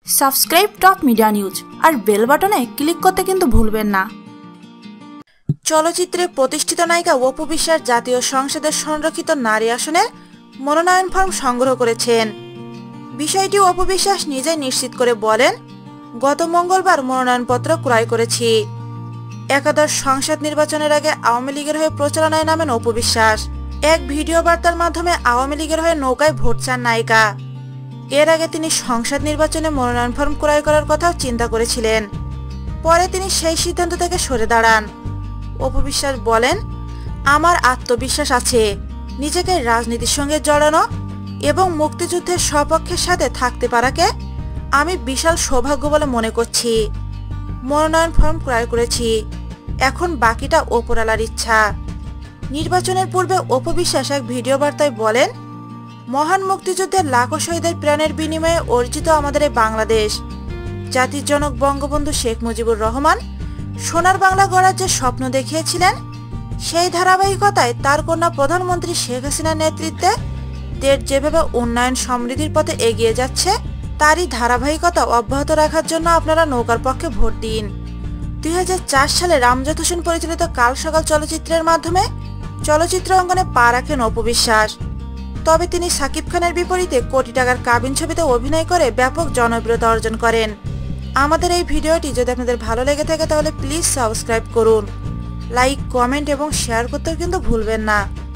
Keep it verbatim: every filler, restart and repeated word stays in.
Subscribe top media news আর bell বাটনে click করতে কিন্তু ভুলবেন না। চলচ্চিত্রে প্রতিষ্ঠিত নায়িকা অপু বিশ্বাস জাতীয় সংসদের সংরক্ষিত নারী আসনের মনোনয়ন ফর্ম সংগ্রহ করেছেন। বিষয়টি অপু বিশ্বাস নিজেই নিশ্চিত করে বলেন, গত মঙ্গলবার মনোনয়নপত্র ক্রয় করেছি। একাদশ সংসদ নির্বাচনের আগে আওয়ামী লীগের হয়ে প্রচারণায় নামেন অপু বিশ্বাস। এক ভিডিও বার্তার মাধ্যমে আওয়ামী লীগের হয়ে নৌকায় ভোট চান নায়িকা। এর আগে তিনি সংসদ নির্বাচনে মনোনয়ন ফর্ম ক্রয় করার কথাও চিন্তা করেছিলেন। পরে তিনি সেই সিদ্ধান্ত থেকে সরে দাঁড়ান। অপু বিশ্বাস বলেন, আমার আত্মবিশ্বাস আছে নিজেকে রাজনীতির সঙ্গে জড়ানো এবং মুক্তিযুদ্ধের সপক্ষের সাথে থাকতে পারাকে আমি বিশাল সৌভাগ্য বলে মনে করছি। মনোনয়ন ফর্ম ক্রয় করেছি, এখন বাকিটা ওপরওয়ালার ইচ্ছা। নির্বাচনের পূর্বে অপু বিশ্বাস এক ভিডিও বার্তায় বলেন, মহান মুক্তিযুদ্ধের লাখো শহীদের প্রাণের বিনিময়ে অর্জিত আমাদের এই বাংলাদেশ, জাতির জনক বঙ্গবন্ধু শেখ মুজিবুর রহমান সোনার বাংলা গড়ার যে স্বপ্ন দেখিয়েছিলেন, সেই ধারাবাহিকতায় তার কন্যা প্রধানমন্ত্রী শেখ হাসিনার নেতৃত্বে দেশ যেভাবে উন্নয়ন সমৃদ্ধির পথে এগিয়ে যাচ্ছে, তারই ধারাবাহিকতা অব্যাহত রাখার জন্য আপনারা নৌকার পক্ষে ভোট দিন। দুই হাজার চার সালে রামজোধ হোসেন পরিচালিত কাল সকাল চলচ্চিত্রের মাধ্যমে চলচ্চিত্র অঙ্গনে পা রাখেন অপু বিশ্বাস। তবে তিনি সাকিব খানের বিপরীতে কোটি টাকার কাবিন ছবিতে অভিনয় করে ব্যাপক জনপ্রিয়তা অর্জন করেন। আমাদের এই ভিডিওটি যদি আপনাদের ভালো লেগে থাকে তাহলে প্লিজ সাবস্ক্রাইব করুন, লাইক, কমেন্ট এবং শেয়ার করতেও কিন্তু ভুলবেন না।